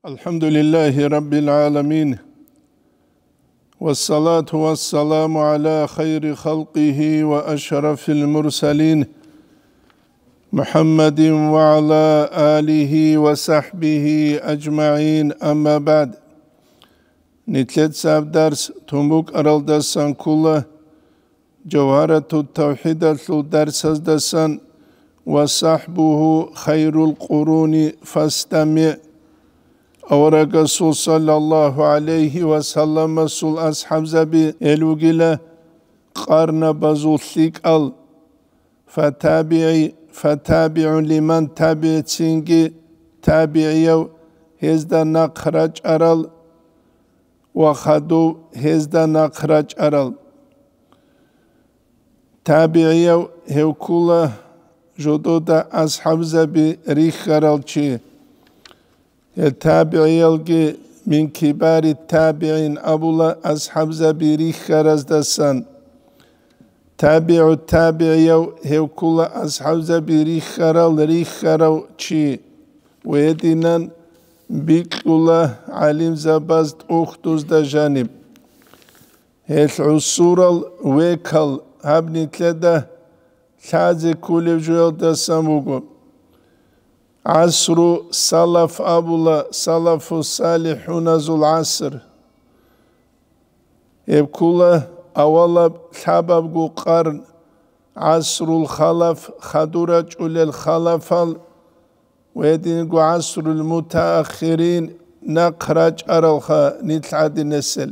الحمد لله رب العالمين والصلاة والسلام على خير خلقه وأشرف المرسلين محمد وعلى آله وصحبه أجمعين أما بعد نتلت ساب درس تنبوك أرال دسان كله جوهرة التوحيد درس دسان وصحبه خير القرون فاستمع أورا رسول صلى الله عليه وسلم سول أصحاب زبي إلوغيلا قرن بزوثيك فتابع لمن تابع تسينجي تابعيو هزدا نقرج أرال وخدو هزدا نقرج أرال تابعيو هوكولا جدودا أصحاب زبي ريخ أرالشي التابعي من كبار التابعين أبولا أصحاب زبيري خرز دسان تابع التابعي هو كل أصحاب زبيري خرال ريخرو چي ويدينان بيكولا علم زبازت أختوز دا جانب العصور الويكال هبني تلدا ثازي كل جوال دسان وقو عصر سلف أبولا سلف الصالحون ذو العصر يبكولا أولا سبب قرن عصر الخلف خدورج الخلف ويدين عصر المتأخرين نقرج أرلخا نتعد نسل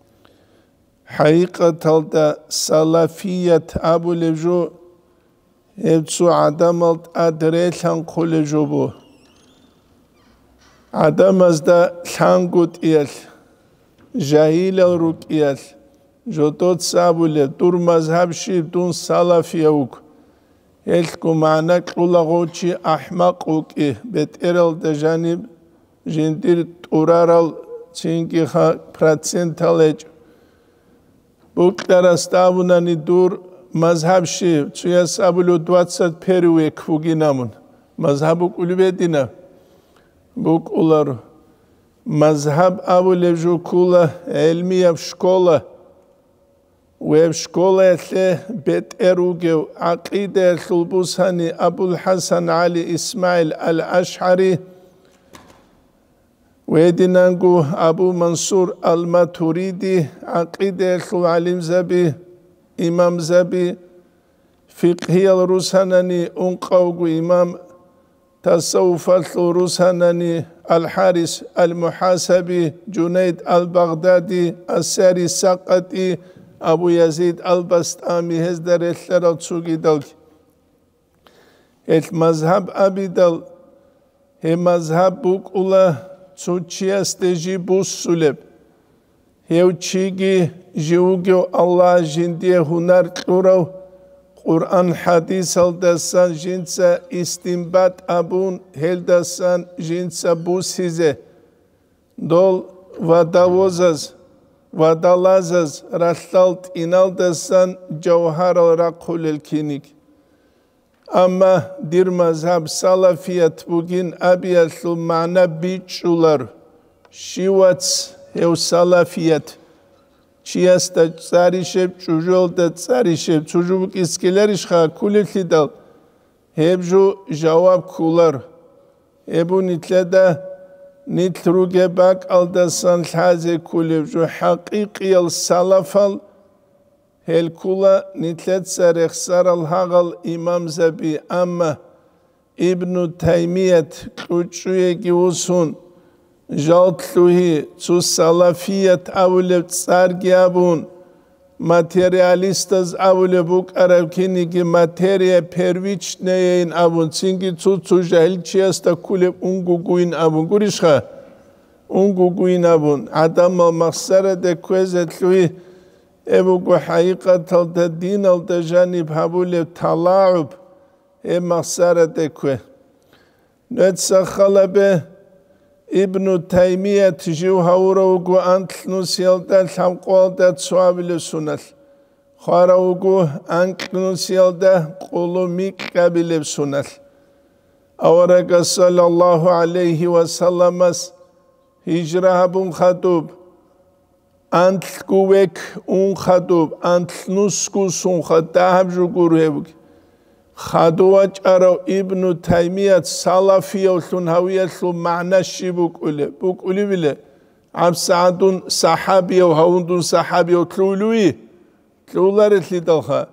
حقيقة سلفية أبو لجو هبسو عدمالت أدريلان قول جوبو عدمازدا لانقوت إيال جاهيل الروك إيال جوتوت سابولي دور مذهب شيب دون سلفيوك هلكو معناك لغوشي أحمق وك إيه بيت إيرال دا جانب جندير تورارال تشينكي خا براتسنتالج بوك دارستاوناني دور مذهب شيء تسويا سابلو 20 периуек фугинамун مذهب كلبيدنا بوك أولار مذهب أبو لجو كولا علمية بشكولة وبشكولة يتلي بيت إروجو عقيدة البوساني أبو الحسن علي إسماعيل الأشعري ويدنانجو أبو منصور الماتوريدي عقيدة العلم زبي إمام زبي فقهي الرساناني أنقوغ إمام تصوف الرساناني الحارس المحاسبي جنيد البغدادي الساري السقطي أبو يزيد البستامي هزدر الثلاث سوغي دلك المذهب أبي دل هي مذهب بوك أولا تسوچي استجي بوس سلب هيو چيگي جيوگو الله جندي هنر قرو قرآن حديث الدسان جنسا استنبات أبون هل دسان جنسا بوسيزه دول ودالازز رسالت إنال دسان جوهر الرقل الكينيك أما دير مذهب سلفيت بوغين أبيت المعنى بيچولر شيواتس هيو سلفيت چیاستا تساریشب چوجول دا تساریشب چوجوبک اسکلریش خا کولتی دال هبجو جواب کولر هبو نتلدا نتروگه باک الدسان لحازه کولب جو حقیقی السلافل هل کولا نتلد سارخ سار الهاغل امام زبی اما ابن تیمیت کچوی گیوسون جالتلوهي تو سلفيت أولب تسارجيابون ماتيرياليستز أولب بوك أرابكيني كي ماتيريا پرويچ نيين أبون سينكي تو جاهل چياستا كولب اونگو گوين أبون گوريشخا اونگو گوين أبون عدم المخسرة ده كوزتلوهي ابوكو حقيقة تلتا دين التجانب هبولب تلاعب مخسرة ده كوه نتسخل به ابن تيمية تجيو هوروغو أنت نسيلتا الحمقوالتا تسوابل سنة خاروغو أنت نسيلتا قولو ميك قابل سنة أورك صلى الله عليه وسلم هجرة بون خطوب أنت كوك أون خطوب أنت نسكو سون خطاب جوكور هبك خدوات أرو ابن تيمية سلفية وثن هوية ثم معنى بوك أولي بله عم سعدون صحابي وهوندون صحابي وتلولوي تلولارت لدلخا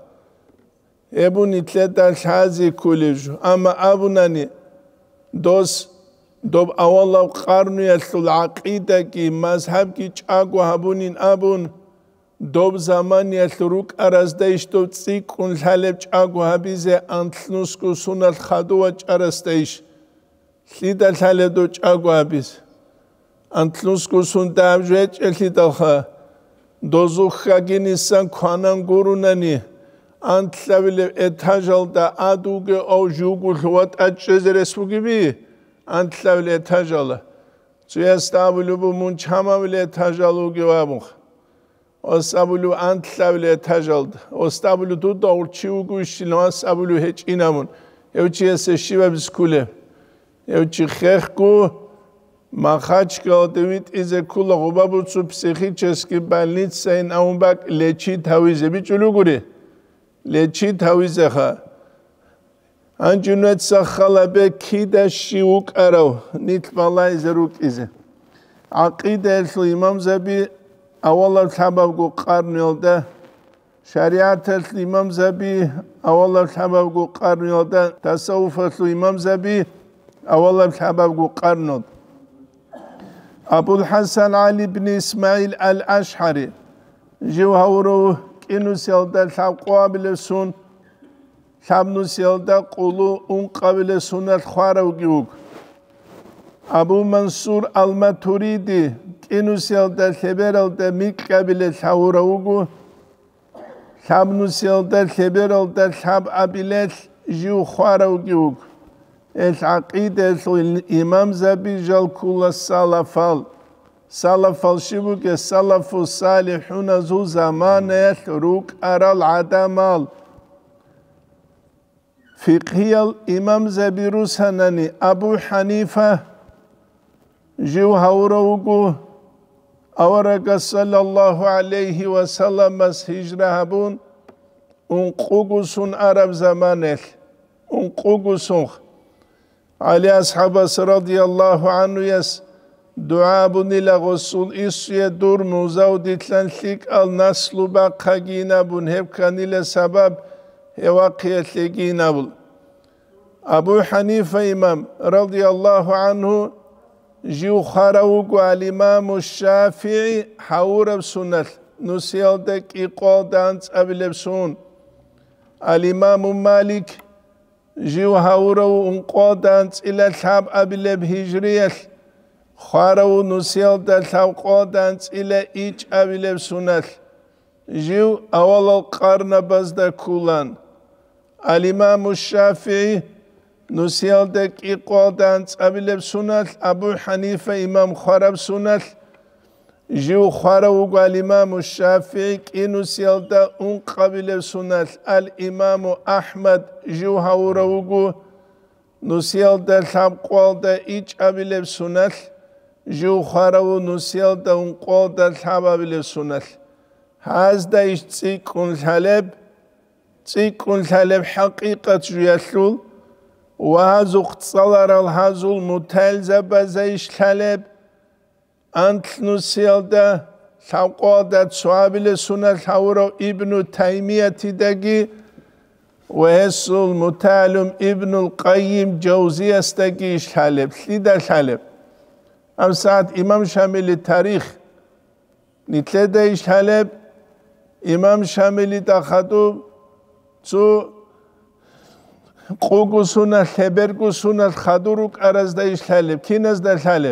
ابن تلتا الحازي كوليجو أما أبناني دوس دوب أولا قرن يثل العقيدة كي مذهب كي چاقو هبونين أبون دوب زمان يثلوك أرزدايش دوب تسيقون الحالب چاقو هبيزي أنتلنسكو سنة الخدوة أرزدايش ليدا الحالب دو چاقو هبيز أنتلنسكو سنة أبجوهج الهدالخا دوزو خاقين إسان كوانان قروناني أنتلابل إتاجال دا أدوغ أو جوغو الوات أجزر اسموكي بي أنتلابل إتاجال سيستابلو بمون چامابل إتاجالو جوابوخ أستابلو أنتلابل إتاجال أستابلو دو دور چيوغو اشتلو أستابلو هيچ إنامون يوچي يسشيبا بسكولي يوچي خيخكو مخاچكا دويت إذا كل غبابو تسو پسيخيچسكي بالنيت سين أونباك لچي تاويزي بيچولو گوري لچي تاويزي خوا أنجونت سخلا كيدا شيوك أرو نيت بالله زروك إذا عقيدة الإمام زبي أولا الحباب قرن يلده شريعة الإمام زبي أولا الحباب قرن يلده تصوف الإمام زبي أولا الحباب قرن يلده أبو الحسن علي بن إسماعيل الأشعري جوهورو كينو سيلده الحقواب سون شابنو سيلده قولو اون قبل سنة خوارو جيوك أبو منصور الماتوريدي كينو سيلده خبرالده ميك قبل الحوروغو شابنو سيلده خبرالده شاب أبيلت جيو خوارو جيوك العقيدة الإمام زبي جال كل السلفال سلفال شبوك السلف الصالحون ذو زمان روك أرى العدمال فقهي الإمام زبي روساناني أبو حنيفة جو هوروغو أورق صلى الله عليه وسلم هجرة هبون انقوغو سن عرب زمانه انقوغو سن علي أصحاب رضي الله عنه يس دعاء بني لغسول إسوية دور نوزاو ديتلان لك النسل باقاقينا بن هبكاني لسبب واقع لكينا بل أبو حنيفة إمام رضي الله عنه جيو خاروغو الإمام الشافعي حاور بسنة نسيال دك إقوال دانس أبل بسون الإمام مالك جيو هاورو انقوال دانس إلى الحاب أبل بهجرية خارو نسيال دالحاب قوال دانس إلى إيج أبل بسنة جيو أول القرن بزد كولان الإمام الشافعي نسيال دك إقوال دانس أبل بسنة أبو حنيفة إمام خارب سنة جو خاروغو الإمام الشافعي كي نسيال دا قبل سنة الإمام أحمد جو هاوروغو نسيال دا الحبقوال دا إيج أبل سنة جو خارو نسيال دا قوال دا الحباب سنة هاز دا إيش تسيكون الحلب حقيقة جيالول وهازو اختصالر الهازو المتالزة بزايش الحلب أنت نسيلده شوقاده صحابي سنة حورو ابن تيمية تدقي وهسو المتعلم ابن القيم جوزي استقيش حلب لذا الحلب أم ساعة إمام شامل التاريخ نتلديش حلب إمام شامل تخطب تو قوغو سنة خبرغو سنة خدوروك أرزدايش حلب كي نزد الحلب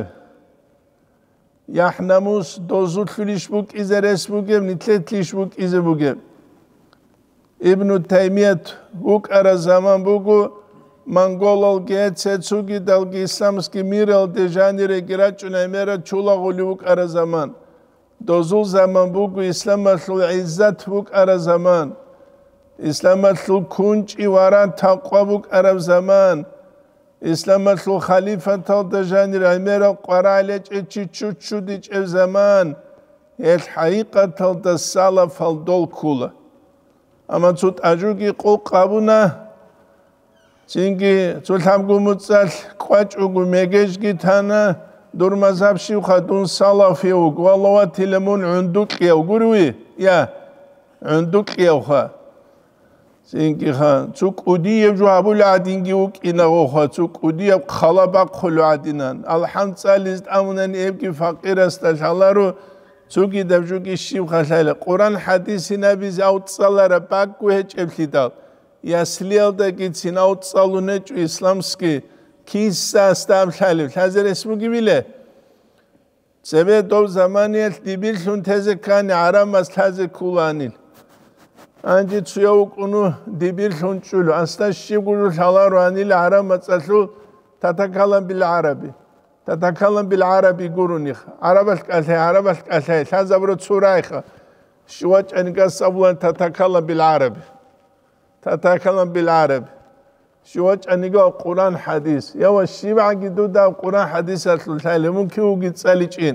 يحنموس دوزوت فيليش بوك إذا رس بوكيم نتلتليش بوك إذا بوكيم ابن تيمية بوك أرى زمان بوكو منغول الجهد سيتسوكي دالجي إسلامسكي ميرال ديجاني رجرات ونميرا چولا غولي بوك أرى زمان دوزول زمان بوكو إسلام أطلو عزت بوك أرى زمان إسلام أطلو كونج إيواران تقوى بوك أرى زمان إسلام الخو خليفة تلتجان رأميرا قرالج اتشو ديج زمان الحقيقة تلتسالة فالدول كولا أما تسوت أجوكي قو قابونا چینگی چولتامگو متصل قواچوگو میگشگی تانا دور مذهب شیو خدون صلافی و قوالوا تلمون عندوك يو قروي يا عندوك يو خا چینگی خان چوك ودي جوابو العدينجي وك إنغو خا چوك ودي خلابق خلو عدينان الحمد سالست أمونان إبكي فقير استشالارو چوكي دفجوكي شيو خسالة قرآن حديثي نبي زاوت صالارا باكو هج ابتدال ياسليالدا gitsin autsalunec islamski kissa stamşalif hazır esmu gibile sebe dov zamaniyet dibilsun tezekani aramas taze kulanil anci tsuyavuk unu dibilsun çulu asla şigulu şalaru anil aramas aslu tatakalan bil arabi gurunih arabas kalhay tazabro tsurayha şuvaç anigas sabulan tatakalan bil arabi تتكلم بالعربي شوش أنيقا قرآن حديث يا والشيبع جدودا قرآن حديث الثالث ممكن وجد سالجين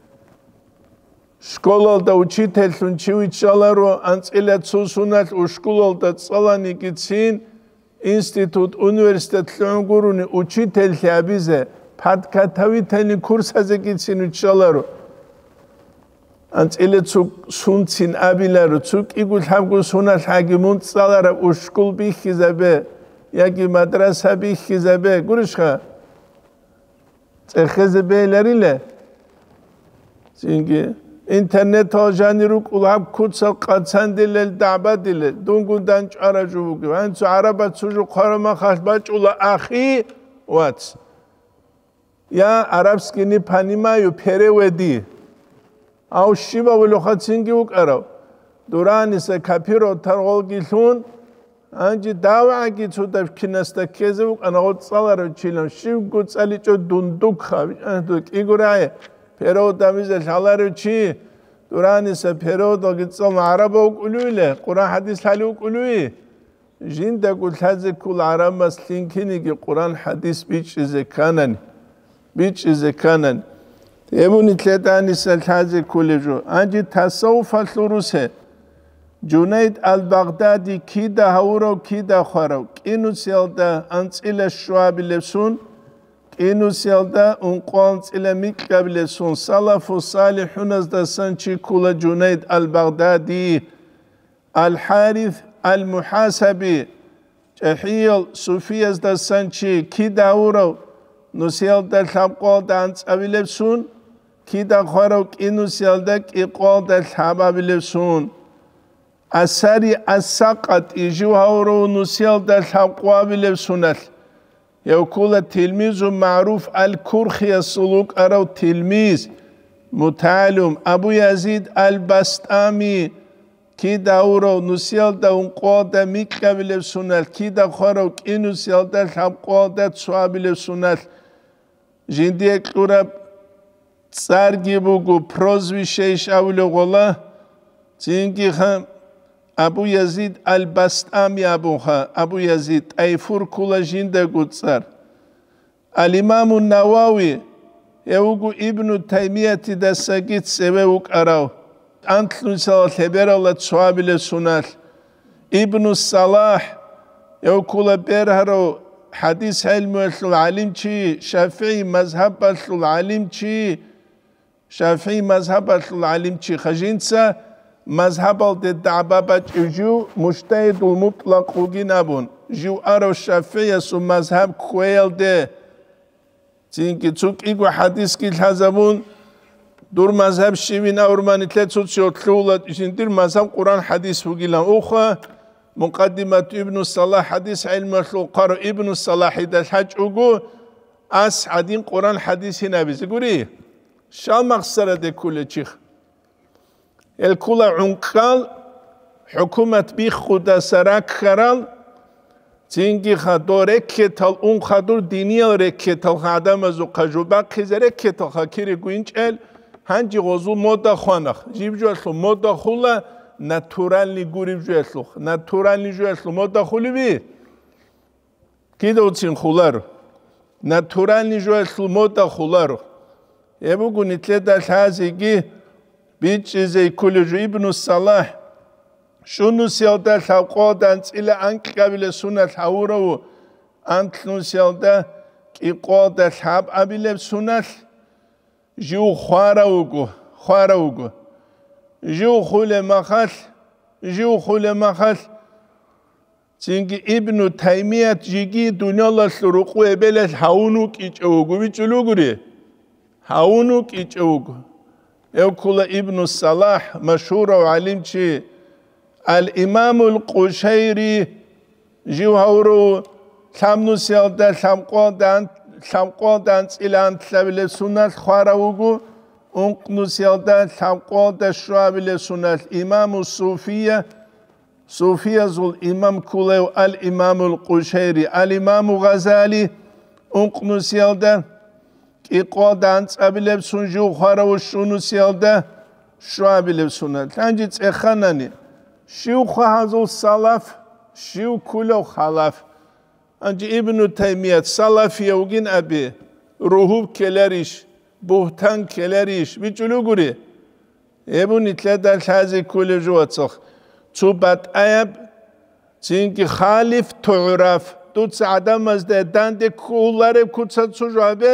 شكول دا وشيت هالسون شوي تشالرو أنت إلى تسوسونات وشكول دا تصلاني كتسين إنستيتوت أونيفرسيتة لعنقروني وشيت هالثابيزة بعد كتاوي تاني كورس هذا كتسين وتشالرو أنت إلى تسوق سونتين أبيلارو تسوق يقول حبكو سونا حاجمون تصالر وشكول بيخزبه يجي مدرسة بيخزبه قرشها تخزبه لريله çünkü internet hocanıruk ulab kutsal qatsan dilel da'ba dile dungundan aracı bu ançu araba çocuk qarama xashbaç ula axi what ya arabskini panimayu perevedi أو الشيبة ولوخات سنجي وكأرو دوراني سكابيرو ترغل جيلون أنجي داوعا جيتو دفكينستا كيزوك أنا قد صالر وشيلون شيب قد ساليشو دوندوك خابش أنتوك إيقوراي بيرو داميزة شالر وشي دوراني سبيرو دو جيتسال عربا وكولويلة قرآن حديث حالي وكولوي جين دا قلت هذا كل عرب مسلينكيني قرآن حديث بيش إذا كانن يبوني تلاتاني سالحازي كوليجو أنجي تصوف الثروسه جنيد البغدادي كيدا هورو كيدا خارو كينو سيالدا أنت إلى الشواب لسون كينو سيالدا أنقوانت إلى مكاب لسون صلاف صالحون دا سانشي كولا جنيد البغدادي الحارث المحاسبي جحيل صوفياز دا سانشي كيدا هورو نسيالدا الحبقال دا أنت أبي لسون كيدا خارق إنو سيالدك إقوال دا الحابة بلسون أساري الساقط إجو هورو نسيال دا الحقوة بلسون يقول التلميذ معروف الكرخي السلوك أرو تلميذ متعلم أبو يزيد البستامي كيدا هورو نسيال دا انقوال دا ميكا بلسون كيدا خارق إنو سيال دا الحقوة دا تسوى بلسون جنديك قرب سرگی بگو پروزویشش اولو غلا چینگی خم ابو یزید البستامی ابو یزید ایفور کلا جنده گود سر الامام النووي يوغو ابن تيمية دساقيت سبوك أراو أنتلو سالة خبر الله تصواب لسنال ابن الصلاح يوكو لبرهرو حديث علم العلم چي شافعي مذهب العلم چي شافعي مذهب العلم چي خجينسا مذهب الدعبابة جو مجتهد المطلق وجنابون جو أرو الشافعي سو مذهب كويل ده تينكي تسوك إيقو حديث كي الحزبون دور مذهب شيوين أورماني تلتسوت شوتلولت دير مذهب قرآن حديث وجيلان أخوة مقدمة ابن الصلاح حديث علم القرآن ابن الصلاح ده الحج أقو أس عدين قرآن حديث هنا بيزيقوري شا مقصرة ده كل شيخ الكل عنقال حكومة بيخودا سراك خرال تينجي خدو ركتال اون خدور دينيا ركتال خادم ازو قجوبا خيز ركتال خاكيري قوينجل هنجي غزو مودا خوانخ جيب جوالسو مودا خولا ناتورالي قريب جوالسو ناتورالي جوالسو مودا خولي بي كده وتسين خولار натуральный жуэлъу мода хулару. Ебугу нитледа лхазиги бичизей кулюжу ибну Салах шунус ялда лхавқодан цила анккабиле сунат хаураву антлнус ялда киқода лхаб абиле сунат жиу хвараугу жиу хуле махал цинги ибну Таймият жиги дунялас руқу эбелес хауну кичаугу бичулугури хауну кичаугу Евкула ибну Салах машхура алимчи الإمام القشيري جوهرو ثامنوس يالدا ثامقودان إلى تلابل سنة خواروغو أنقنوس يالدا ثامقودا شوابل سنة الإمام الصوفية صوفية زول إمام كوليو الإمام القشيري الإمام غزالي أنقنوس يالدا إقودان تلابل سنجو خوارو شونوس يالدا شوابل سنة تنجيت إخاناني شيو خازو السلف شيو كله خلف أنجي ابن تيمية سلف يوجين أبي روحوب كلاريش بوهتان كلاريش بيجلو غوري ابن نتلدا الحازي كل جواتخ توبات أيب تينكي خالف تعرف توتس عدم ازده دانده كولاره كوتسات سجابه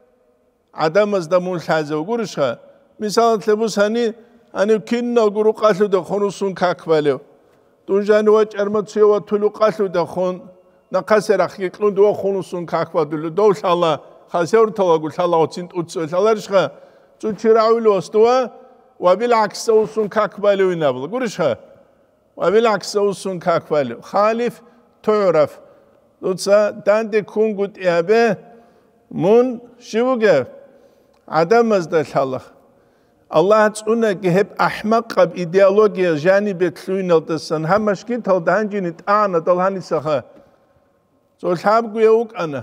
عدم ازده مول حازي وغورشها مثال تلبوس هني أنا كنا غرو قالوا دخون سون كاكبالو دونجان واج أرمتسي وطلو قالوا دخون نقصر أخيكلون دو خون سون كاكبادلو دو شاء خاسور تلاقول شاء الله وتنت أتصل شاء الله رشخا جو تشرعوا استوا وبالعكس سون كاكبالو ينابل قرشها وبالعكس سون كاكبالو خالف تعرف دوتسا داندي كون قد إيابه من شوقه عدم ازده شاء الله تقولنا كهب أحمق بإيديولوجيا جانب تلوين الدسن همش كنت هل دهنجي نتعانا دلهاني سخا زول حاب قيوك أنا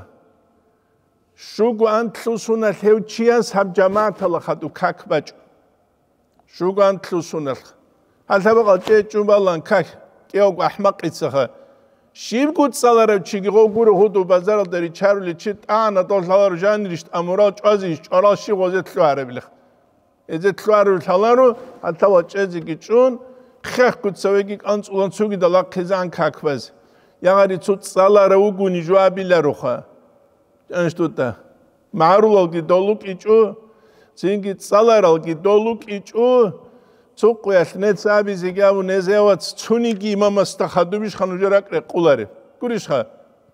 شوقو أنتلو سنة هيو تشياس هب جماعة لخدو كاك باج شوقو أنتلو سنة هل تبقى جيجو بالان كاك كيوك أحمق إتسخا شيب قد سالارو چيگي غوغورو هدو بازار داري چارو لچيت آنا دلهالارو جاني رشت أموراج عزيش چاراشي غوزت لو عربي لخ إذا تلوارو تلارو حتى وجهي كيشون خير كنت سويك أنت ولن سوي دلق كزان كاكبز يعني توت سالارو وجوني جوابي لروخا أنش توتا معرول كي دولوك إيشو سينكي سالارو كي دولوك إيشو توق ويشنت سابي زيجاو نزيوات تونيكي ما مستخدو بيش خانو جراك رقولاري كوريش خا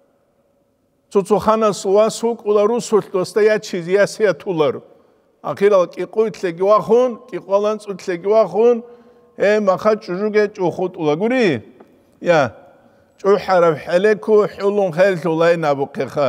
توتو خانا سوا سوق ولارو سوت دوستا يا چيزي يا سيا تولارو أخيرا كيقول تلاقي واخون كيقولان تلاقي واخون ما خد جوجة جوخود ولا قولي يا جو حرف حلكو حلون خير ولا ينابق خا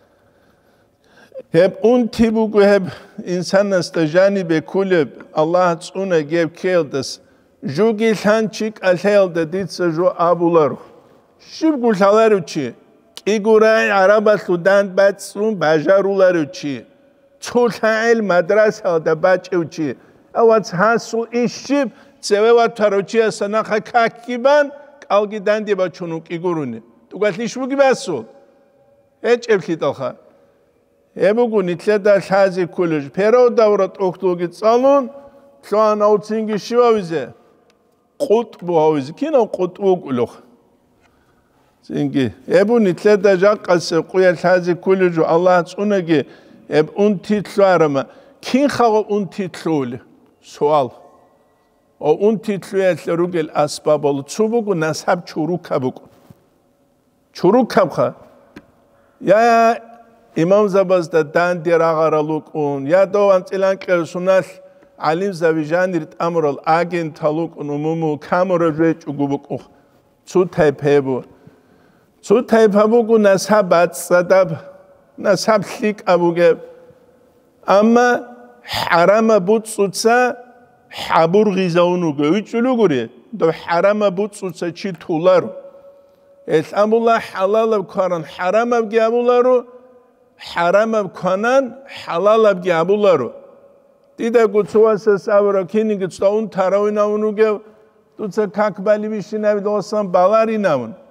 هب أنتي بقو هب إنسان استجاني بكل الله تسونا جيب كيلدس جوجي لانشيك الهيل دديت سجو أبولارو شو بقول شالارو شيء كيقولي عربة سودان باتسون بجارولارو شيء تولعل مدرسة دباج أوتشي أوت حاسو إيشيب سوى تروتشي سناخ كاكيبان ألقي داندي بچونوك يقولوني تقول ليش بقي بسول إيش أبكي تلخا يبغون نتلدا الحازي كلش بيرو دورة أختوجي تصالون شلون أوتسينجي شوازه قط بوهوز كينا قط وقلوخ سينجي يبغون نتلدا جاقس قوي الحازي كلش الله تسونجي اب أنتي تلوارما كين خاو أنتي تلول سؤال أو أنتي تلوية لروجل أسباب ولا تشوفوا نسحب شروكها بكون شروكها بخا يا إمام زباز دان دراغرالوكون يا دو أنت إلان كرسونال علم زوجان رت أمر الأجن تلوكون وممو كامر رج وجوبكون شو تايبهبو شو تايبهبو نسحب صدب نسحب شيك أبوجب أما حرام بود سوتسا حبور غذاونو گویچلو گوری دو حرام بود سوتسا چی تولارو اسلام الله حلال بکنن حرام بگیابولارو حرام بکنن حلال بگیابولارو دیده گوتسواسه سوارا کینی گوتستا اون تراوی نمونو گو دوتسا کاکبالی بیشی نبید واسم بالاری نمون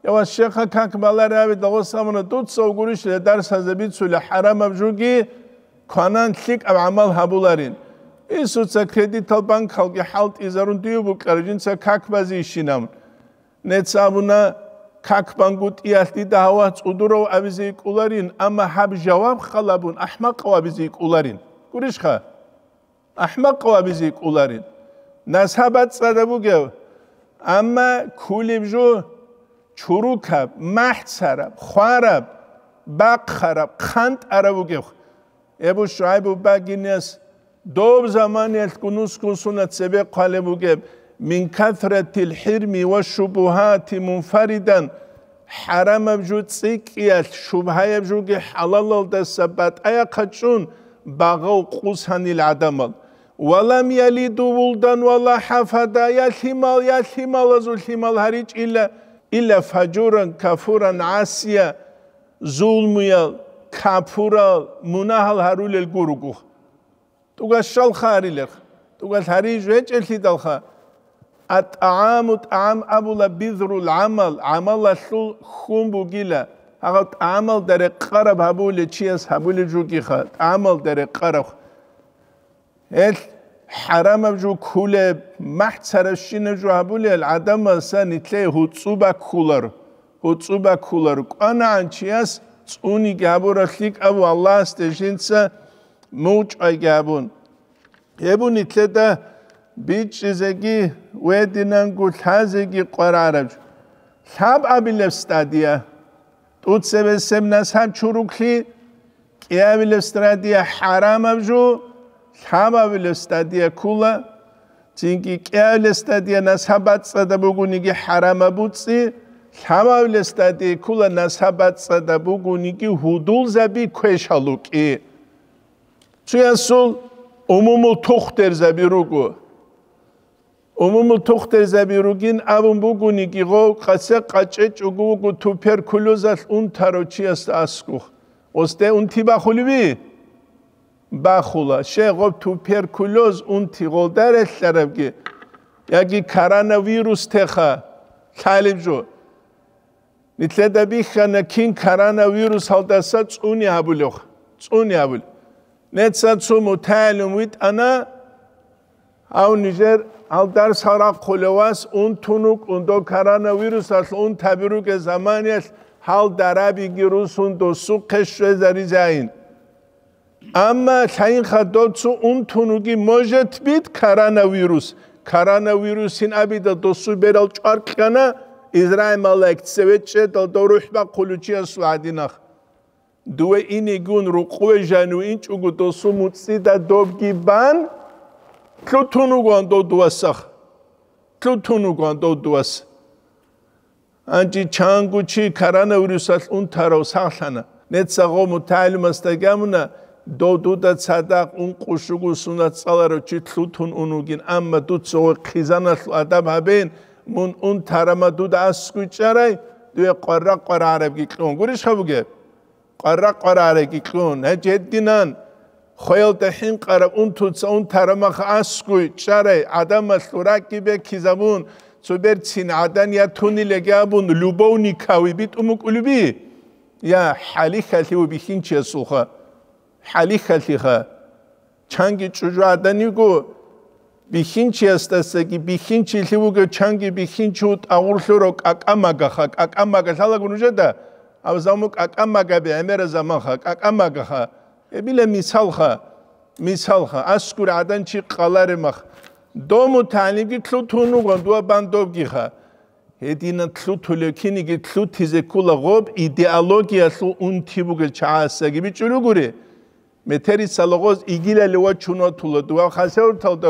يا الشيخ كاك بالا رابي دغوصامنا دوت سوغوريش لدرس هزبيت سولي حرام ابجوغي كانان تليك اب عمل هابولارين إيسوتسا كريديت البنك خلقي حالت إزارون ديو بوكارجينسا كاك بازي شينام نتسابونا كاك بانقوت إيالتي دهوات ودورو أبزيك أولارين أما حاب جواب خلابون أحمق وابزيك أولارين قريش خا أحمق وابزيك أولارين ناسهابات صدبوغيو أما كولي بجو چوروكاب محت سرب خوارب باق خرب خانت عربوغيو ابو شعيب باقينيس دوب زمان يلتقنوس كنسونة سبق قالبوغيب من كثرة الحرم والشبهات منفردا حرام بجود سيكيات شبهة بجوغ حلال الدسبات ايا قدشون باغو قوسان العدمال ولم يلدوا ولدا ولا حفدا يالحمال ازو الحمال هريج إلا فجورا كفورا عاسيا ظلميا كفورا مناهل هرول القرقوخ توغا شالخاري لك توغا الهريج ويجل تدالخا الطعام أبولا بذر العمل عمل خون بوغيلا هغا عمل در قرب هبول چيس هبول جوغيخا عمل در قرب حرام بجو كوله محت سرشين جو هبول العدم سانيتلي هوتسوبا كولر انا عن چيس توني گابور خليك ابو الله استجنسا موج اي گابون يبون اتلدا بيج زگي ودينان قلت هازگي قرارج ثاب ابل استاديا توت سبسم ناس هم چوروكلي كيابل استاديا حرام بجو ثاب ابل استاديا كولا تينكي كيابل استاديا ناس هبات صدبوغونيگي حرام بوتسي ثاب ابل استاديا كولا ناس هبات صدبوغونيگي هودول زبي كويشالوكي تياسول umumul toxter zabirugu. Umumul toxter zabirugin abun buguni gigo qase qaçeç ugu tuberkulozal untarochias asku. Oste untiba khulbi baxula shegob tuberkuloz unti goldar eslarabgi. Yagi koronavirus texha khalibjo. Nitleda bikhana kin koronavirus haldasa tsuni abulokh. Tsuni abul. نتساتسو متعلم ويت أنا أو نيجر أو درس هراق خلواس أون تونوك أون دو كورونا فيروس أصل أون تبروك زمانيش حال درابي جروسون دو سوق قشر زريزين أما شاين خدوتسو أون تونوكي موجت بيت كورونا فيروسين أبيدا دو سو برال چارك كنا إزرائيل مالك تسويتش دو روح با قلوچي أسوادينخ دوه اینی گون رو قوه جنوین چوگو دو سوموتسی دا دوبگی بان تلوتونو گوان دو دوسخ تلوتونو گوان دو دوس انجی چانگو چی کoronavirus اون تراو ساخلانه نت ساقو متعلم استگامونه دو دا صدق اون قشوگو سونت سالارو چی تلوتون اونوگین اما دو سوه خیزانت ادب هبین من اون ترما دو دا اسکوی چرای دوه قرار عربگی کلون گوریش خبوگه قرار عليك كون هجدينان خيال تحين قرب أون ترمخ أسكوي شري عدم الثراكي بكيزابون سوبرتين عدن يا توني لجابون لوبوني كاوي بيت أمك قلبي يا حالي خالتي وبيخين تشسوخا حالي خالتيخا چانگي چوجو عدن يقو بيخين تشستسكي بيخين تشلي وقو چانگي بيخين چوت أغرشلوك أكاماغا سالا قنوجدا أو زموك أكاماغا بأمير زمانخا أكاماغا بلا مثالخا أسكور عدن چي قلارمخ دومو تعليمكي تلو تونو غندوا باندوبگيخا هدينا تلو تلوكينيكي تلو تيزيكولا غوب إيديالوجيا تلو انتيبوغل چااساگي بيچولو غوري متري سالغوز إيگيلا لوا چونو تلو دوا خاسور تلو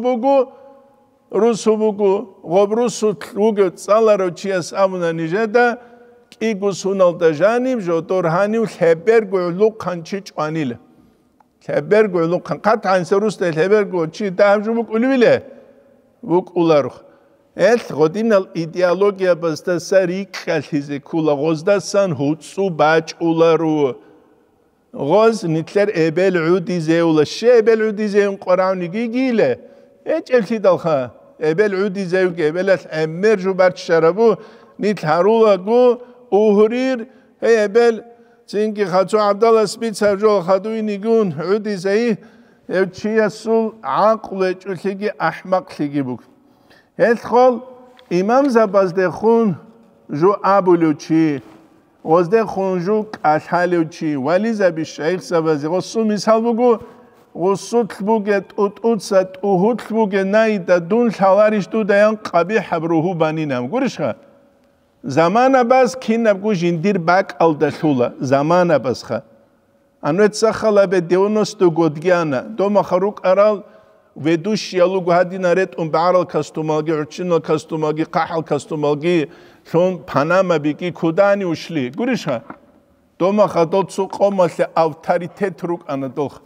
روسو بوغو غوب روسو تلوغو تسالارو چياس آمونا نيجادا إيجوسونال دجانيم جو دورهانيو خبرگو لوقانچي چوانيله خبرگو لوقان قطعا سروست خبرگو چي دامجو بوك اولويله بوك اولارخ غدينال إيديالوجيا بستا سريك خالتيزي كولا غوزداسان هوتسو باج اولارو غوز نتلر إبل عودي زيولا شي إبل عودي زيون قرآن گيله ايج التي دالخا إبل عودي زيوك إبلات أمر جو بارت شربو نيت هارولا جو أهرير هي بل تينكي خاتو عبد الله سبيتر جو خاتوي نيجون عودي زي يوتشي سول عقل تشليجي أحمق تيجي بوك هتخل إمام زباز دخون جو أبولوتشي وزدخون جو كاشالوتشي ولي زبي الشيخ زبازي غصو مثال بوكو غصو تلبوكت أتوتسات أهو تلبوكت نايدا دون شالاريش دو ديان قبيح بروهو بانينام قرشخا زمان باز كينا بقو جندير باك الدخولا زمان باز خا أنو اتسخلا بديونوس دو قدگيانا دو مخروق أرال ودوش يالو قهدينا ريت بعرال كاستومالجي عرچينال كاستومالجي قاحل كاستومالجي شون باناما بيكي كوداني وشلي قرشخا دو مخدول تسوق قومال أوتاريتيت روك أنا دولخ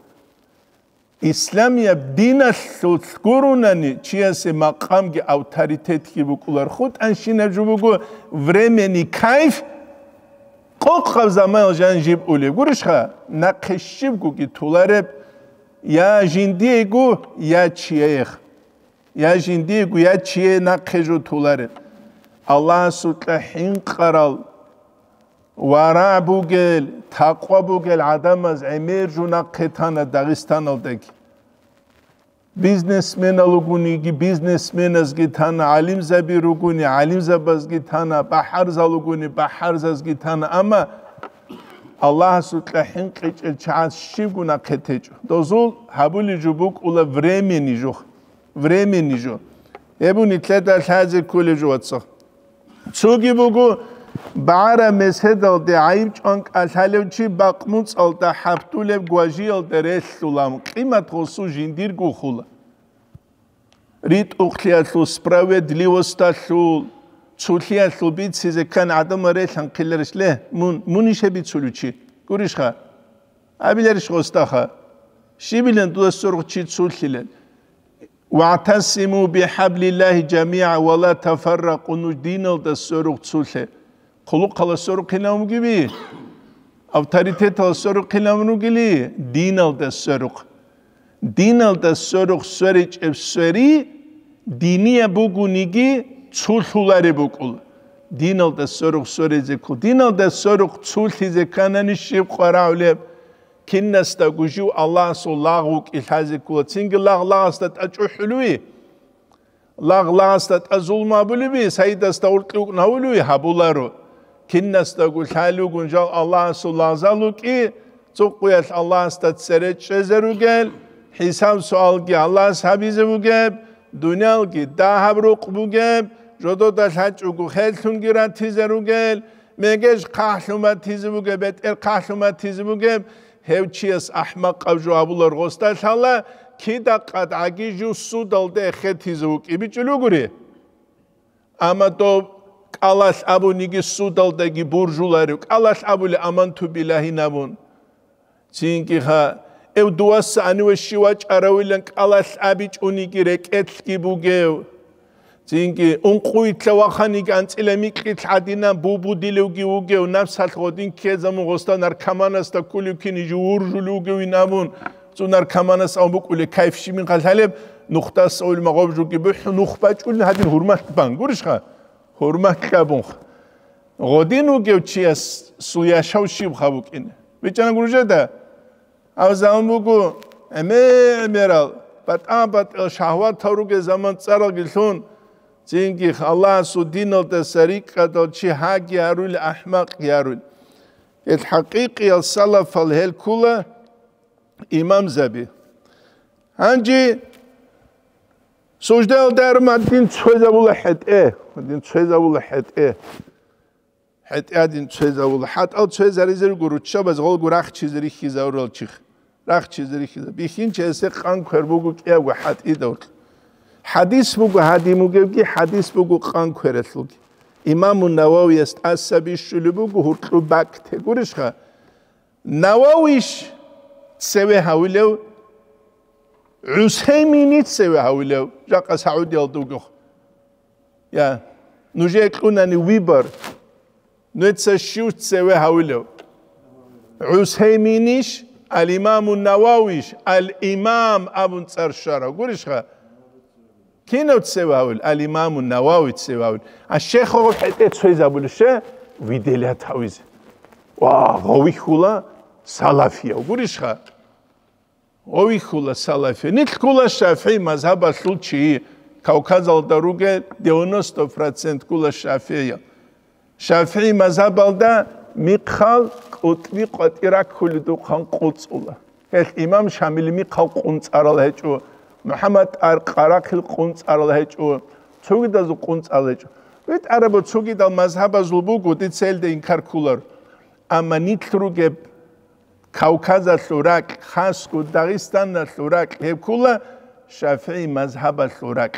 إسلامية دينا سكوروناني چياسي مقامجي أوتاريتيت كي بقولار خود أنشينا جو بقول времени كيف قوق زمان جان جيب أولي قرشخا ناقشيب كي تولارب يا جنديغو يا چيخ يا جنديغو يا چيه ناقشو تولارب الله سوتلا حين قرال ورع بوغل تقوى بوغل عدم از امیر جونا قطانا داغستان الدگی بیزنسمن الگونیگی بیزنسمن از گیتانا علیم زبی روگونی علیم زب از گیتانا بحر زالگونی بحر از گیتانا اما الله سوتلا حین قیچ چاعت شیگونا قطیج دوزول حبولی جبوک اولا времени جو ابونی تلتا شازی کولی جو واتسا چوگی بگو بعرا مسهدل دي عيب چونك أشهلوچي باقموص ألتا حفتولب گواجي ألتا رسولام قيمت غصو جندير گو خولا ريت أخلياتلو سبراويدليوستاتلو تسولياتلو بيت سيزي كان عدم ريشان قلرش له مونيشه بيت سولوچي قريشخا أبيلرش غستاخا شبيلن دو السرق چي تسوليلن واعتصموا بحبل الله جميعا ولا تفرقوا نجدين ألتا السرق تسولي قلوق على السرق كلام جبي أوتاريتيت على السرق كلام نقولي دين على السرق دين على السرق سرج السري دينية بوجو نيجي تسولاري بقول دين على السرق سرج كل دين على السرق تسول إذا كان نشيب قراولب كنا استجوجو الله صلاحك الحزق كل تينج الله استت أجو حلوي الله استت أزول ما بلبي سيد استورتلوك نقولي هبولارو كنا استقول حالو جنجال الله صلى زالوك تقويت الله استتسرت شزروجل حساب سؤالك الله سبيز بوجب دنيالك دهب روق بوجب جدو دشهج وجو خلتون جرات تزروجل مجش قحلومات تزبوجب بتر قحلومات تزبوجب هوچيس أحمق أو جواب الله رغستش الله كده قد عجيجو سودال ده خد تزبوج إبيجلو غري أما تو الله أبو نيجي سودال دقي برجولاريو الله أبو لأمان تبيلاهي نبون تينكي خا او دواس أنو الشواج أراويلنك الله أبيج أونيجي ركتلكي بوغيو تينكي أنقوي تلواخانيك أنت إلميك إتحادينا بوبو ديلوغي وغيو نفس هالخودين كيزامو غستا نركمانستا كوليو كيني جورجو لوغيو نبون تو نركمانس أو بقولي كيف شي من قال نختاس أول مغاب جوكي بحو نخباج قولي هادين هرمات بانقورش خا هرمات كابونخ غودينو جيو تشياس سويا شاوشي بخابوك إن بيجانا قروجة دا أو زمان بقو أميرال بات الشهوات تاروك زمان تسارل قلتون تينكي الله سو دين التسريك قدل چي حق يارول أحمق يارول الحقيقي السلف الهل كله إمام زبي هنجي سجده درما دين تشويزا ولا حد دين تشويزا ولا حد حد دين تشويزا ولا حد أو تشويزا ريزر قروتشا بس غول قراخ چيزري خيزا ورال چيخ راخ چيزري خيزا بيخين چيسي قان كربوغو كيا وحد إدور حديث بوغو هادي موغي حديث بوغو قان كرتلوغي إمام النووي است أسابي شلبوغو هرتلو باكته قرشخا نوويش تسوي هاولو عثيميني تسوي هاولو جاقا سعودي الدوغو يا نجيك قناني ويبر نتسشيو تسوي هاولو عثيمينيش الإمام النوويش الإمام أبو نصر الشارع قوليش خا كينو تسواول الإمام النووي تسواول الشيخ هو حتى تسويزابول الشيء ويدلها تاويز غوي خولا سلفية وقوليشها غوي خولا سلفية نيت خولا شافعي مذهب الشيء كوكاز الدروجة 90% خولا شافعية شافعي مذهب الدا ميقال قطبي قطيرك كل دوخان قطصولا الإمام شامل ميقال قنص أرالهجو محمد قراقل قنص أرالهجو تودازو قنص أرالهجو ويت عربو تودال مذهب زلبوغو تسيل ده إنكار كولر أما نيتروجة كوكاز الشوراك خاصكو داغستان الشوراك هب كولا شافعي مذهب الشوراك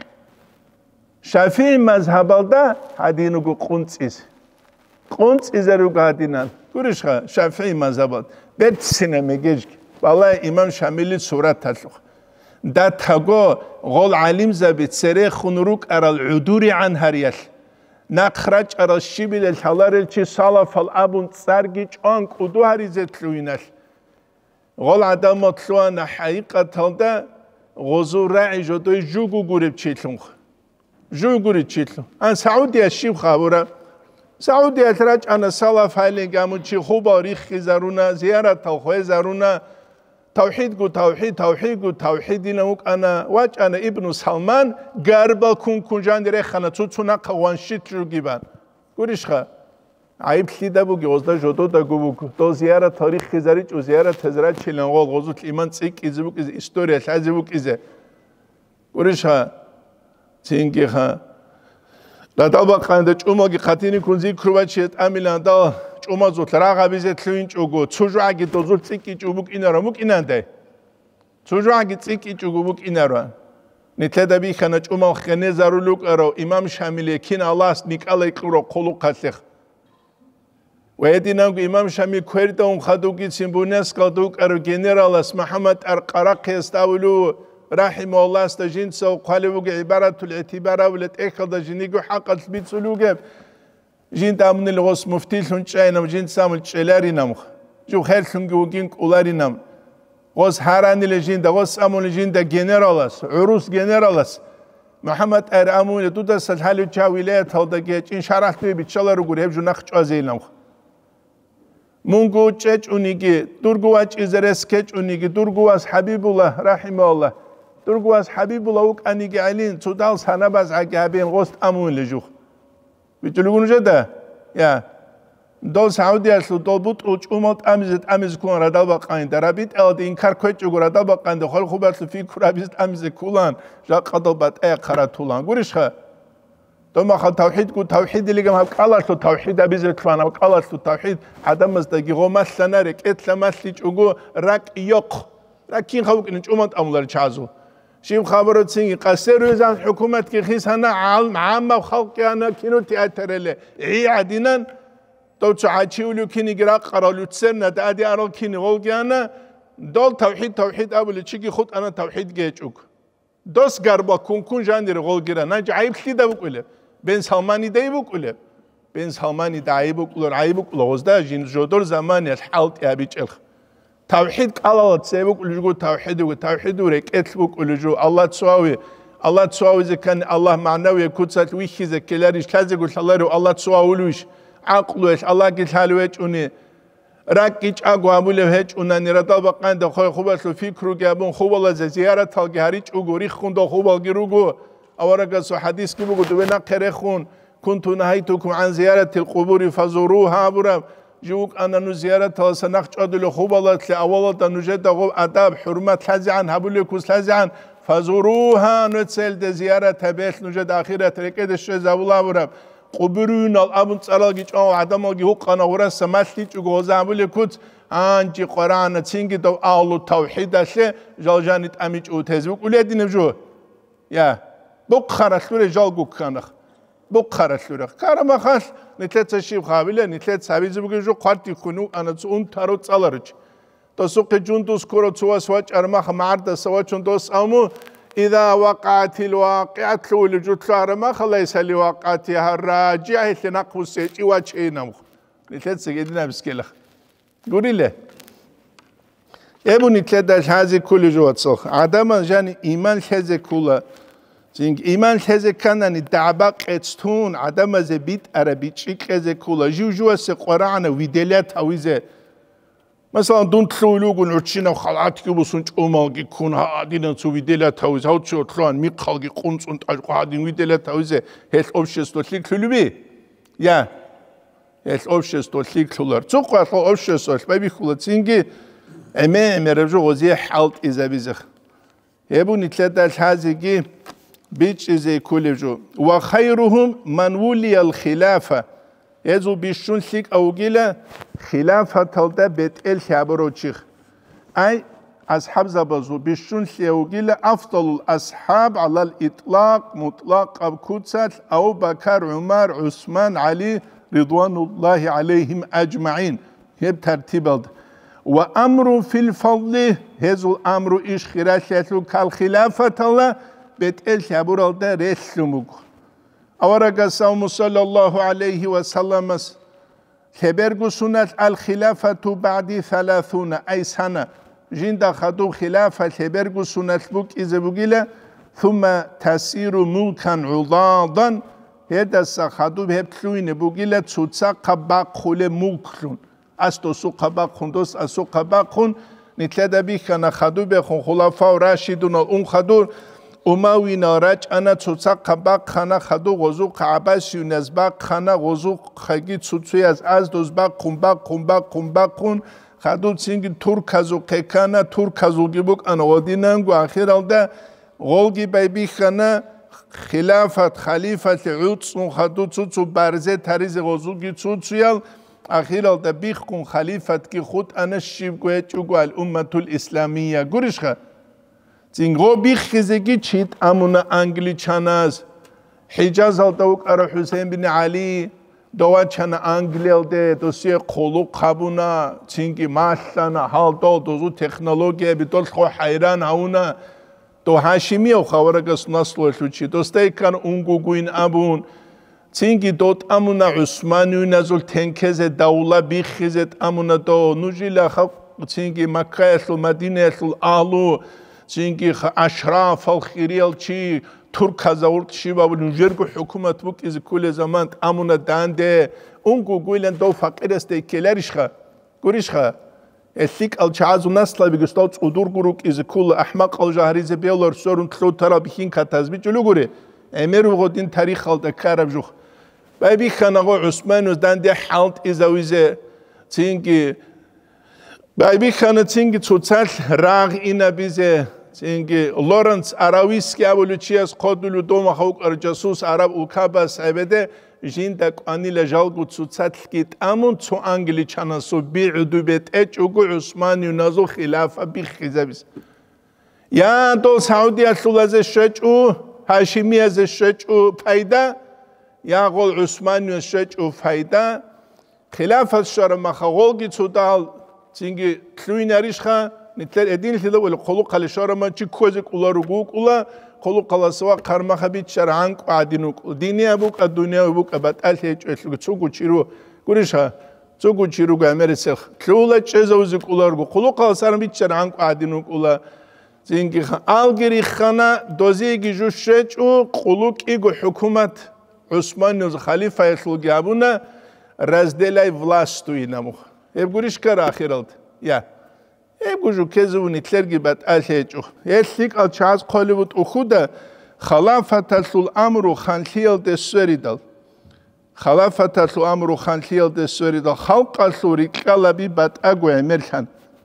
شافعي مذهب الدا هادينوغو قنصيس قنص إزاروغو هادينان كورشخا شافعي مذهب بيت سينما جيجك والله إمام شامل سورة تلوخ دا تاغو غول علم زبيت سري خنروك أرى العدور عن هريال نخرج أرى الشبل الحلال الشي صالف الأبن تسارجيج أنك ودو هريزت لوينال غول عدم مطلوان حقيقة تلدا غزو راعي جدوي جوغو غورب تشيتلونخ جوغو غورب تشيتلون أن سعودية الشيب خابورا سعودية تراج أنا صالف هايلين قامو تشي خوبا ريخ خزارونا زيارة توخوي زارونا توحيد قو توحيد نموك أنا واج أنا ابن سلمان غربا كون جان دي ريخانا تسونا قوان شيت رو جيبان قوليشخا عيب خيدا بوغي غزدا جودو دا قوبوك دو زيارة تاريخ خزاريج و زيارة تزرات چلنغول غزوت الإيمان تسيك إزي بوك إزي إستوريا تلازي بوك إزي قوليشخا تينكي خا لا دابا قاندا چوماگي خاتيني كونزي كروباتشيت أميلان دا چومازوت راغا بيزت لوين چوغو تسوجواگي دوزول تسيكي چوبوك إنارا موك إنانده تسوجواگي تسيكي چوغو موك إنارا نتلدا بيخانا چوما خيني زارولوك أرو إمام شاملي كين الله سنيك الله يقرو قولو قاتلخ ويديناغو إمام شامي كويردون خادوكي سيمبونيس قادوك أرو جنرالاس محمد أرقراقي استاولو رحمه الله استجين سو قالوك عبارة الاعتبار ولت إخذ جنيجو حق البيت سلوكه جين تامن الغوص مفتي لونشاينا وجين سامل تشيلاري نامخ جو خير سنجو جين كولاري نام غوص هاراني لجين دا غوص أمون لجين دا جنرالاس عروس جنرالاس محمد أرامون دودا سلحالو جا ولايات هودا جيج إن شرحت بي بيتشالا رغور هبجو نخش عزيل نامخ مونغو تشيج أونيجي دورغواج إزرسكيج أونيجي دورغواز حبيب الله رحمه الله دورغواز حبيب الله وك أنيجي علين تودال سنباز عقابين غوست أمون لجوخ بيتلوغون جدا يا دول سعودية سلو دول بوت اوچ اومات أمز كون ردال باقاين درابيت ال دي انكار كويت جوغو ردال باقاين دو خال خوبات سلو في كورابيزت أمز كولان جا قدل بات اي قراتولان قوليش خا دو ما خال توحيد قو توحيد اللي قام هاك الله سلو توحيد أبيزر كفان هاك الله سلو توحيد عدم مزدقي غو مثلنا رك اتلا مثلي جوغو راك يوق راكين خوك انج اومات أمولار چازو شيم خبرت سيني قصير وزان حكومة كي خيس هنا عامة وخلق أنا كينو تأثر عي عدينا تو تعاتيولو كيني قراء قرالو تسرنا دادي أرال كيني غلق أنا دول توحيد أولي تشيكي خود أنا توحيد جيجوك دوس قربا كون جاندير غلق أنا جايب خليدا بقوله بين سلماني داي بقوله بين سلماني داي بقوله عيبك لغزدا جين جودور زمان الحالت يابيج الخ توحيد الله تسيبك ولجو توحيد ورك اتلبك ولجو الله تسواوي إذا كان الله معنوي كتسات ويخي إذا كلاريش كذا قلت الله تسواوي لوش عقلوش الله قلت هالويش أني راكيش أقوى أبوله هيش أنني ردال بقان ده خوي خوبات الفكر جابون خوب الله زيارة تلقي هريج أقوري خون ده خوب الجروجو أورق سو حديث كي بقول دوينا قريخون كنت نهيتكم عن زيارة القبور فزوروها برام جوك أنا نزيارة تلسناخ جادل خوب الله تلا أول ده نجد غو أدب حرمة لازعن هبولي كوس لازعن فزوروها نتسل ده زيارة تبيت نجد آخرة تركيد الشيء الله برام قبرون الأبن تسألك أو عدم الجي حق أنا ورث سماتلي جوز هبولي كوس أنجي قرآن تينجي دو أولو توحيد الشيء جالجانيت أميج أو تزوك ولادي نبجو يا بقخرت لوري جالجوك كانخ بقخرت لوري كارما خاش نتلت الشيب خابيله نتلت سابيز بقى قارتي خنو أنا تون تارو تسالرج تسوق جندوس كورو تواس واج أرماخ معرض سواج جندوس أمو إذا وقعت الواقعة لول جوت أرماخ ليس لواقعتها الراجعة لنقص سيج واجهنا نتلت سجدنا بسكيلخ قولي له يبو نتلت هذه كل جوات صخ عدم جاني إيمان هذه كلها Цинг иман лезе канани даба qetstun адамазе бит араби ჭიკეზე ქულა ჟუჟუასე ყვარანა ვიდელია თავიზე მასალან დუნთლულუგუნ ურჩინა ხალათკიბუსუნ ჭუმალგი ქუნა ადინაცუ ვიდელია თავიზე აუჩო თლან მიყალგი ყუნწუნ ტაჟყადინ ვიდელია თავიზე ეს ოფშესტო ლიკლუბი ია ეს ოფშესტო ლიკლულარ წუყვა ოფშესო ბები ხულა ცინგი მერევჟო ოზი ჰალტ იზაბიზ ებუნი თლედა ხაზიგი بيجي كولجو وخيرهم من ولي الخلافة يزو بيشون سيك أوجيلا خلافة تلدا بيت الشابروتشيخ أي أصحاب زبازو بيشون سي أوجيلا أفضل الأصحاب على الإطلاق مطلق أبكوتسات أو بكر عمر عثمان علي رضوان الله عليهم أجمعين هب ترتيب وأمر في الفضل هزو الأمر إيش خراشيتو كالخلافة تلا بيت الشابورالدا رسلموك أورغا سوم صلى الله عليه وسلم خبرغو سنة الخلافة بعد 30 أي سنة جندا خدو خلافة خبرغو سنة بوك إذا بوغيلا ثم تسير ملكا عضاضا هذا سخدو بهبتلوين بوغيلا تسوتسا قباق خول ملكلون أستو سو قباق خندوس أسو قباق خون نتلدا بيخانا خدو بخون خلافة وراشدون خدو أماوينا راج أنا تسوتسا قباق خانا خدو غزو قعباس يونزباق خانا غزو خاقي تسوتسوي از دوزباق قنباق خدو تسينجي توركازو قيكانا توركازو جيبوك أنا ودينانگو آخر الدا غولگي بايبي خانا خليفة عوتسون خدو تسوتسو بارزه تاريز غزو جي تسوتسويال آخر الدا بيخكون خليفة كي خود أنا الشيبگو يچوگو الأمة الإسلامية گورشخا زینگو بیخیزگی چیت امونا انگلیچاناز حجاز الدوق ارا حسین بن علی دوچانا انگلیلده دوسیه قلوق قبونا زینگی ماشانا حال دوزو تکنولوژی بیدول خو حیران هاونا دو هاشمی او خوارگس نسلوشو چی دوسته کن اونگوگوین ابون زینگی دوت امونا عثمانیون ازول تنکز دولا بیخیزت امونا دو نوجیلا خو زینگی مکه اسل مدینه اسل آلو زینگی اشراف الخیریال چی ترک هزارت شیبا و نجرگ حکومت بک از کل زمان امونا دانده اونگو گویلن دو فقیر است کلریش خا گوریش خا اسلیک الچازو نسلا بگستاوت ادور گروک از کل احمق الجهریز بیالر سرون تلو ترا بخین کتازبی جلو گوره امیر و غدین تاریخ الد کارب جوخ بابی خانگو عثمان از دانده حالت ازویزه زینگی بابی خانه زینگی توتال راغ اینا بیزه زینگی لورنس عراویسکی اولوچی از قدلو دوم خوک ارجاسوس عرب اوکاباس عبده جیندک آنیل جالگو توتال کیت امون تو انگلی چانسو بیعدو بیت اچ اوگو عثمانی و نازو خلافه بیخیزه بیز یا دول سعودی اصول از شجعو هاشمی از شجعو پیدا یا غول عثمانی از شجعو پیدا خلافه شرم خغولگی تو دال زینگی کلویناریش خا نتلر ادین خیلی ولی خلق خالشار من چی کوزک اولا رو گوک اولا خلق خالصوا قرما خبیت شرعنک و عدینوک دینی ابوک دنیا ابوک ابد الهیج اشلو چوگو چیرو گوریش ها چوگو چیرو گامر سخ کلولا چزوزک اولا رو خلق خالصار بیت شرعنک و عدینوک اولا زینگی خا آلگری خانا دوزیگی جوشچ او خلق ایگو حکومت عثمانی و خلیفه اسلوگی ابونا رزدلای ولاستوی نموخ اب گوریش کار آخرالد یا اب گوشو کزونی تلرگی بات الهیجو اسلیک الچاز قالی بود اخوده خلافت اسل امرو خانشیل دسوری دل خلافت اسل امرو خانشیل دسوری دل خلق اسوری کلابی بات اگو امرشان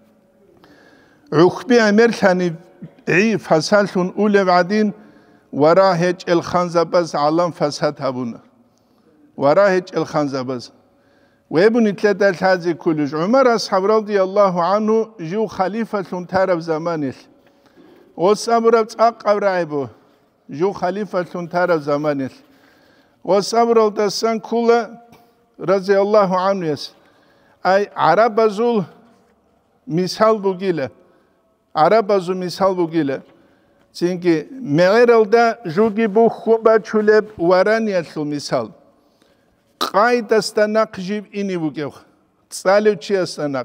عقبی امرشانی ای فسالشون اول بعدین وراهج الخانزباز علم فساد هبونه وراهج الخانزباز وابن تلاتة هذه كلش عمر أصحاب رضي الله عنه جو خليفة تارب زمانه والصبر أقرب رعبه جو خليفة تارب زمانه والصبر الدسان كله رضي الله عنه يس أي عرب زول مثال بقيله عرب زول مثال بقيله çünkü meğeralda jogi bu خوبا çulep varan yasıl misal قاعد استناق جيب إني بوجه صالو شيء استناق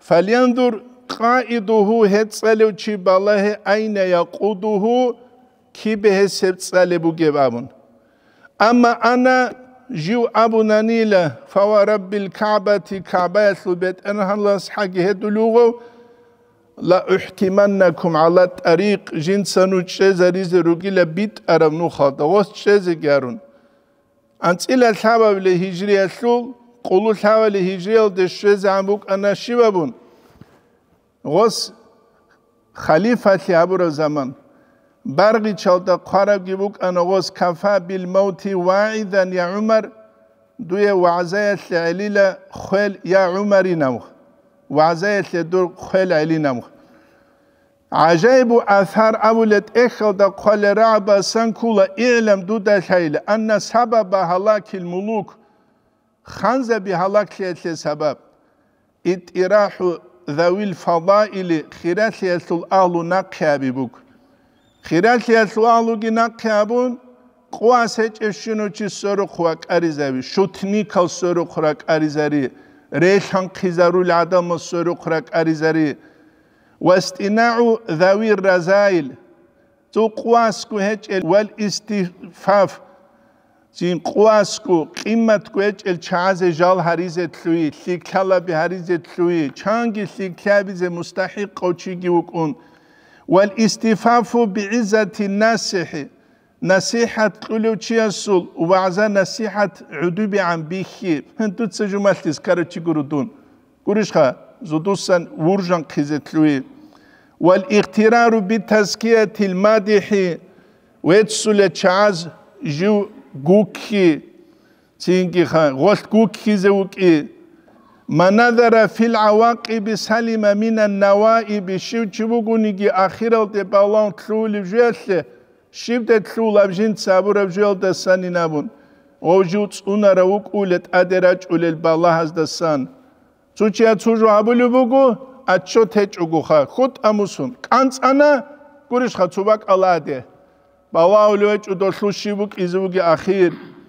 فلينظر قائده هت صالو شيء بالله أين يقوده كي بهسب تصالبو جبابون أما أنا جو أبو نانيلا فورب الكعبة كعبة ثبت أنا الله حاجة هدلوغو لا احتمنكم على الطريق جنسانو تشيزاريز روغيلا بيت أرمنو خاطا غوث تشيزيجارون أنت إلا الحابة لهجرية الثول قولوا الحابة لهجرية الدشيز عمبوك أنا شبابون غوث خليفة لعبور الزمان برغي تشالتا قارب جيبوك أنا غوث كفا بالموت واعدا يا عمر دوية وعزاية لعليلة خيل يا عمري نمخ وعزاية لدور خيل علي نمخ عجائب آثار أولت إخل دا قال رعبا سنكولا إعلم دودا الحيلة أن سبب هلاك الملوك خانزة بهلاك ليتل سبب إتراح ذوي الفضائل خيرات ليتل أهل نقيا ببوك خيرات ليتل أهل نقيا بون قواسج اشنو چي سورو خواك أريزاوي شوتنيكال سورو خواك أريزاري ريشان خيزارو العدم سورو خواك أريزاري واستناع ذوي الرزائل تو قواسكو هج والاستفاف جين قواسكو قيمتكو هج الچاز جال حريزة تلوي لكلا بحريزة تلوي چانگي لكلا بزي مستحق قوچيگي وكون والاستفاف بعزة الناسح نصيحة قلو چياسول وعزا نصيحة عدوبي عن بيخي هنتو تسجو مالتز كارو چي قردون قرشخا زدوسا ورجان قيزتلوي والاغترار بتزكية المادح ويتسول چاز جو غوكي تينكي خان غوشت غوكي زوكي ما نظر في العواقب سلم من النوائب شو چبوغونيكي آخيرال دي بالان تلولي جوالي شبت تلول أبجين تسابور أبجيال دساني نابون وجود اونا روك أولت أدراج أولل بالله هز دسان چوچیا چوجو ابلو بگو اچو تچ اوگوخا خود اموسون کانس انا گورش خا چوباک الاده باوا اولوچ دولشی بوک ازوگی اخیر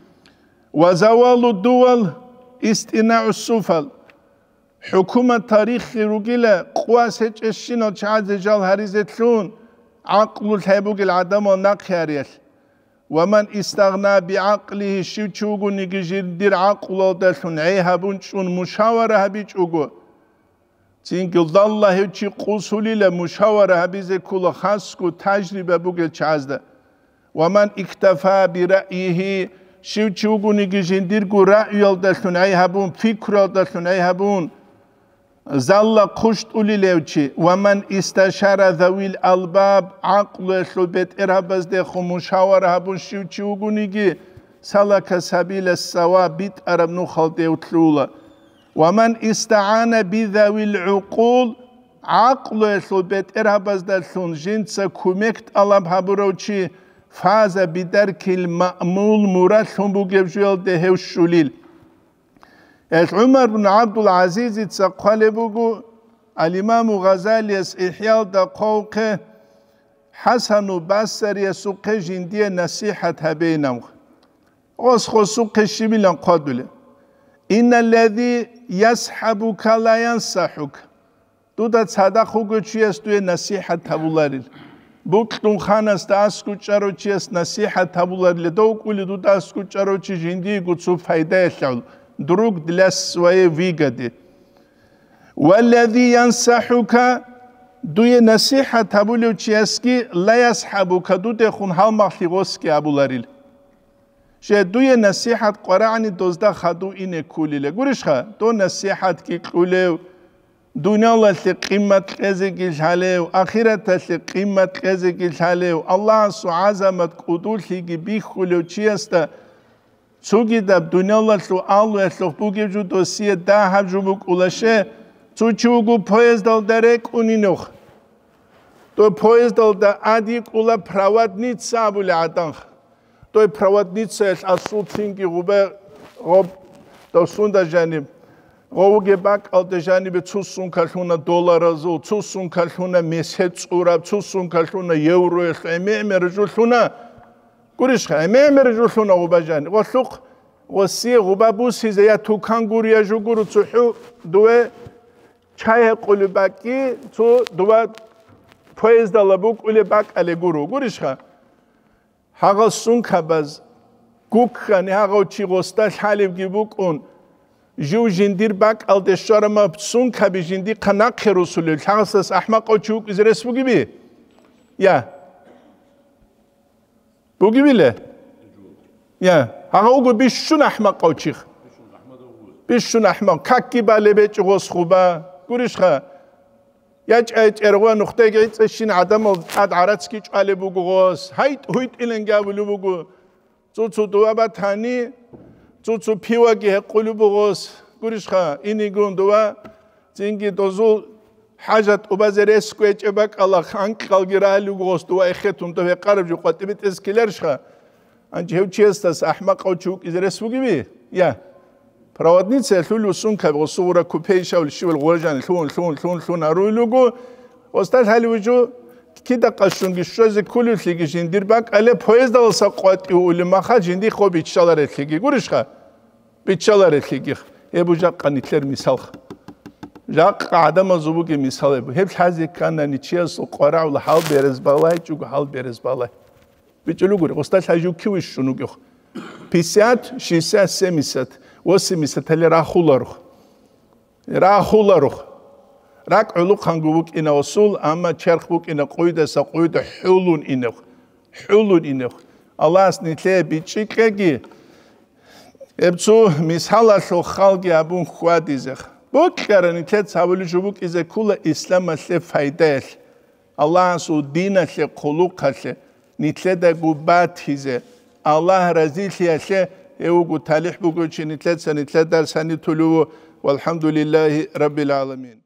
وزوال الدول استناع السفل حكومة تاريخ رجلا قواس هج الشنا تشعز جال هريزتلون عقل الحبوك العدم ونقياريش ومن استغنى بعقله شوچوغو نيجير دير عقل دلون عيهبون شون مشاورة هبيچوغو تينك الله هيچي قصولي لمشاورة هبيزي كل خاصكو تجربة بوغل چازده ومن اكتفى برأيه شوچوغو نيجير ديرغو رأي دلون عيهبون فكر دلون عيهبون زال قشت أولي لوچي ومن استشار ذوي الألباب عقل ثبت إرهبز دخو مشاورة هبون شوچي وغنيجي سلك سبيل السوا بيت أرب نخل ديوتلولا ومن استعان بذوي العقول عقل ثبت إرهبز دخون جنس كومكت ألب هبروچي فاز بدرك المأمول مراد بوغيب جوال دهو الشليل عمر بن عبد العزيز تسقل بوغو الإمام غزالي إحياء دقوق حسن بصري يسوق جندية نصيحة بينهم وسخ سوق الشمال قدله إن الذي يسحبك لا ينصحك تودا صدقه چيست نصيحة تبولاريل بوكتون خانست اسكو چارو چيست نصيحة تبولاريل دوك ولي تودا اسكو چارو چي جندي گوتسو فايده يشل دروك دلس وي فيغدي والذي ينصحك دوی نصيحة تبولو چيسكي لا يسحبك دو دخون هل مخلغوسكي ابولاريل شه دوی نصيحة قرعني دوزده خدو اینه کولیله گورش خوا دو نصيحة کی قوله دنیا الله قیمت قزگیل حاله آخرت قیمت قزگیل حاله الله سو عظمت قدول هیگی بیخولو چیسته چوگی دب دنیا الله سو آلو اسلوخ بوگی جو دوسیه ده هب جو بوگ اولشه چو چوگو پویز دال درک اونینوخ تو پویز دال در عدیق اولا پروادنیتسا بولی عدنخ تو پروادنیتسا اسو تینگی غوبه غوب دوستون در جانب غوگه باک آل در جانب چوسون کلونه دلار ازو چوسون کلونه میسهت اوراب چوسون کلونه یورو امه رجولونه گوریش خواهی امه رجولونه غوبه جانب غسوق غسی غوبه بوسی زیا توکان گوریا جو گورو چوحو دوه چای قلی باکی تو دوباره پایز دالبوک ولی باک علی گورو گوریش خواهی هاغا سونكاباز كوكخاني هاغا تشيغوستا حالب جيبوكون جو جندير باك الدشارما سونكابي جندي قناق رسول الحاسس احمق او تشوك ازرس بوغيبي يا بوغيبي له يا هاغا اوغو بيشون احمق او تشيخ بيشون احمق كاكي بالي بيچغوس خوبا غوريشخا ياج ارغوا نقطه گيتشين ادم اد عراتسكي چالي بوغوس هايت هويت النگا بلوغو توتو دوابا تاني توتو بيواگي هقولو بوغوس غوريشخا انيگون دوا زينگي دوزو حاجات وبازريس كويچباك الله خانق قالگيرالو غوس دوا اختون تو قرب جو قطبت اسكلرشخا انجه چيستاس احمق او چوك ازرس بوگي يا проводница лулу сумка госура купейша улшивл горжан лун арулугу остат халивужу кида qashungi shoze kululigi jindirbak ale poezda olsa qoti ulmaxa jindi xob içalar etligi gurishqa içalar etligi ebuja qanitler misal jaq adama zubugi misal ebu hep hazi kana nichias qora ul hal berez balay çug hal berez balay bichulugur ostat haju kiwish shunugu pisat shisa semisat وسميست اللي راخولارخ راك علوق خانجوك إن وصول أما تشرخوك إن قويدة سقويدة حلون إنه الله سنتلي بيتشيكي ابتو مسحالة شو خالقي أبون خواديزخ بوكر نتلت سابلو جبوك إذا كل إسلام اللي فايدة الله سو دين اللي قلوق اللي نتلت قبات هزه الله رزيل اللي يوجو تالح بوجو شنيتلت سنتلت در سنة تلو والحمد لله رب العالمين.